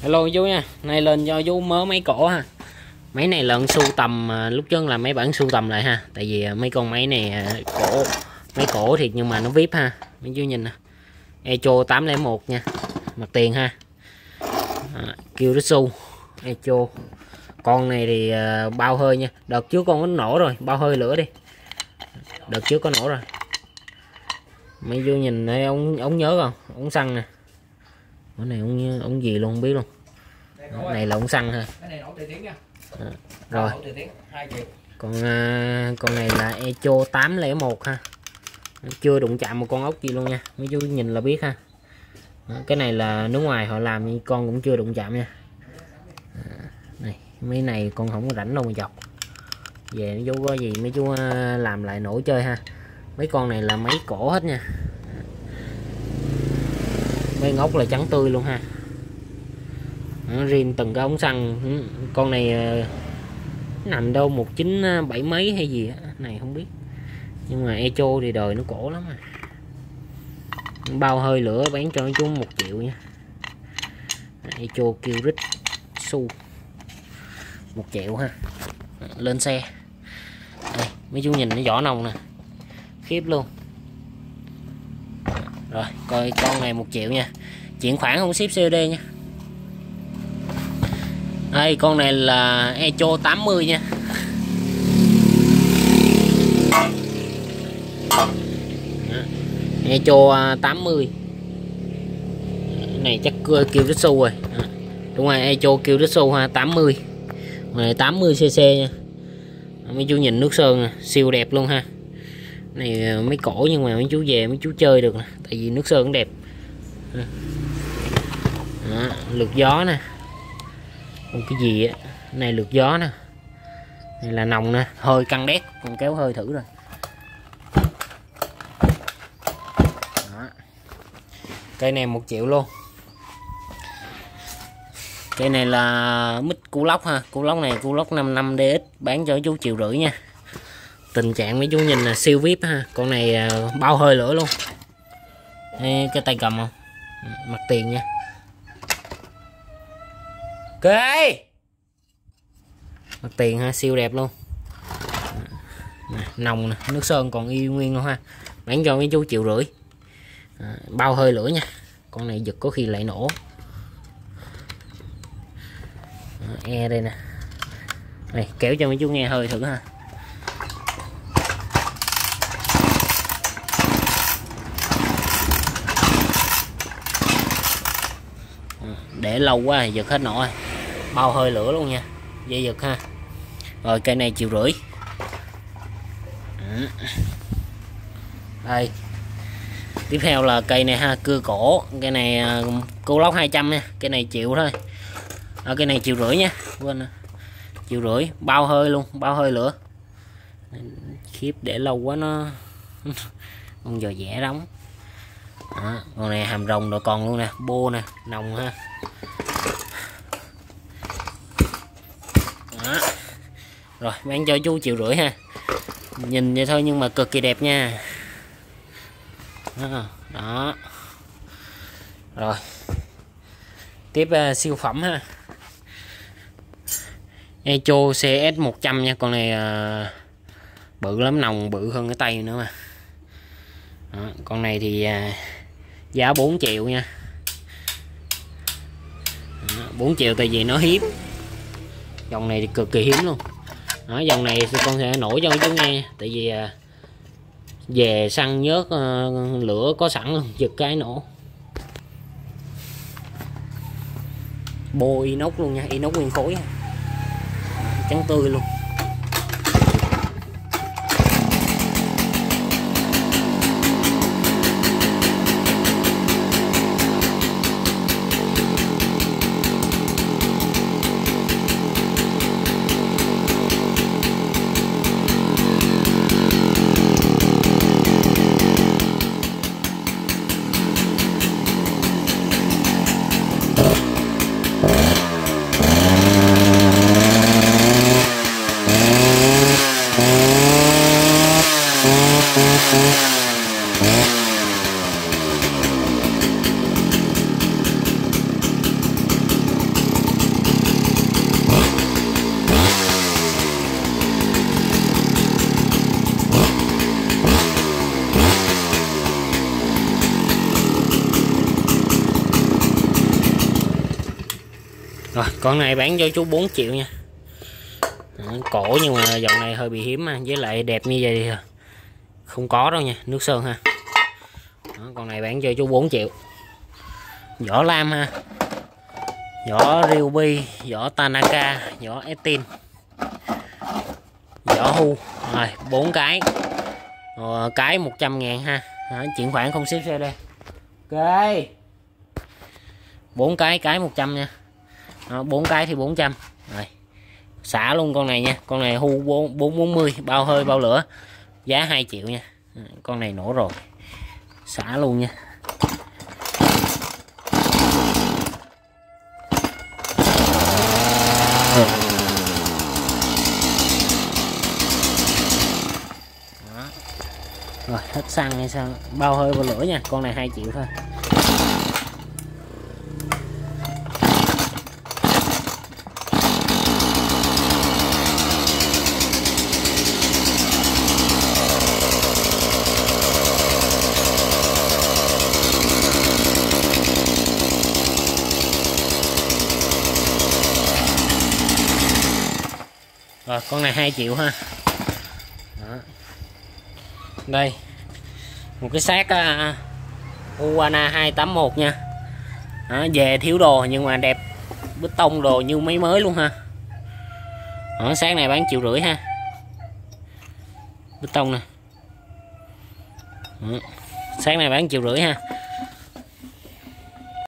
Hello chú nha, nay lên cho chú mớ máy cổ ha. Máy này là sưu tầm, lúc trước là mấy bản sưu tầm lại ha. Tại vì mấy con máy này máy cổ thiệt nhưng mà nó VIP ha. Mấy chú nhìn nè, Echo 801 nha, mặt tiền ha. Kyuritsu Echo. Con này thì bao hơi nha. Đợt trước con nó nổ rồi, bao hơi lửa đi. Đợt trước có nổ rồi. Mấy chú nhìn đây, ông nhớ không? Ống xăng nè. Cái này ông gì luôn không biết luôn. Cái này là ống xăng ha. Cái này nổ từ tiếng nha. Rồi. Con này là Echo 801 ha. Chưa đụng chạm một con ốc gì luôn nha. Mấy chú nhìn là biết ha. Cái này là nước ngoài họ làm nhưng con cũng chưa đụng chạm nha. Này, mấy này con không có rảnh đâu mà chọc. Về mấy chú có gì mấy chú làm lại nổ chơi ha. Mấy con này là máy cổ hết nha. Mấy ngốc là trắng tươi luôn ha. Riêng từng cái ống xăng. Con này nằm đâu 197 mấy hay gì này không biết, nhưng mà Echo thì đời nó cổ lắm à. Bao hơi lửa bán cho chú 1 triệu nha. Echo Kyuritsu 1 triệu ha. Lên xe đây, mấy chú nhìn nó vỏ nồng nè, khiếp luôn. Rồi coi con này 1 triệu nha, chuyển khoản không ship COD nha. Đây con này là Echo 80 nha. Echo 80 này chắc Kyuritsu rồi. Đúng rồi, Echo Kyuritsu ha, 80 này 80cc nha. Mấy chú nhìn nước sơn nè, siêu đẹp luôn ha. Này mấy cổ nhưng mà mấy chú về mấy chú chơi được nè, tại vì nước sơn cũng đẹp. Đó, lược gió nè. Còn cái gì á, này lược gió nè, này là nòng nè, hơi căng đét, còn kéo hơi thử rồi. Đó. Cây này 1 triệu luôn. Cây này là mic củ lóc ha, củ lóc này củ lóc 55 DX, bán cho chú 1,5 triệu nha. Tình trạng mấy chú nhìn là siêu VIP ha. Con này bao hơi lửa luôn. Đây, cái tay cầm không, mặt tiền nha. Ok, mặt tiền ha, siêu đẹp luôn. Nòng nè, nước sơn còn y nguyên luôn ha, bán cho mấy chú 1,5 triệu. Bao hơi lửa nha. Con này giật có khi lại nổ. Đây nè, này kéo cho mấy chú nghe hơi thử ha. Để lâu quá giật hết nổ rồi. Bao hơi lửa luôn nha, dây giật ha. Rồi cây này 1,5 triệu. Đây tiếp theo là cây này ha, cưa cổ. Cây này cua lóc 200 nha, cây này 1 triệu thôi. Cây này 1,5 triệu nha, quên 1,5 triệu, bao hơi luôn, bao hơi lửa. Khiếp, để lâu quá nó con giờ vẽ đóng. Đó, con này hàm rồng rồi còn luôn nè, bô nè, nòng ha. Đó. Rồi bán cho chú 1,5 triệu ha. Nhìn vậy thôi nhưng mà cực kỳ đẹp nha. Đó. Rồi tiếp siêu phẩm ha, Echo CS 100 nha. Con này bự lắm, nòng bự hơn cái tay nữa mà. Đó, con này thì giá 4 triệu nha. Đó, 4 triệu tại vì nó hiếm. Dòng này thì cực kỳ hiếm luôn. Đó, dòng này con sẽ nổi cho chú nghe, tại vì về xăng nhớt lửa có sẵn luôn, giật cái nổ. Bô inox luôn nha, inox nguyên khối, trắng tươi luôn. Rồi con này bán cho chú 4 triệu nha. Cổ nhưng mà dòng này hơi bị hiếm, với lại đẹp như vậy thì không có đâu nha, nước sơn ha. Đó, con này bán cho chú 4 triệu. Vỏ lam ha, vỏ Ryobi, vỏ Tanaka, vỏ Estin, vỏ Hu. Rồi 4 cái. Rồi, cái 100.000 ha. Đó, chuyển khoản không ship xe đây. Ok. 4 cái 100 nha. Đó, 4 cái thì 400. Rồi. Xả luôn con này nha. Con này Hu 440, bao hơi bao lửa. Giá 2 triệu nha. Con này nổ rồi. Xả luôn nha. Đó. Rồi hết xăng hay sao, bao hơi bao lửa nha. Con này 2 triệu thôi. Rồi con này 2 triệu ha. Đó. Đây một cái xác Uwana 281 nha. Đó, về thiếu đồ nhưng mà đẹp, bê tông đồ như mấy mới luôn ha. Đó, xác này bán 1,5 triệu ha. Bê tông nè. Xác này bán 1,5 triệu ha.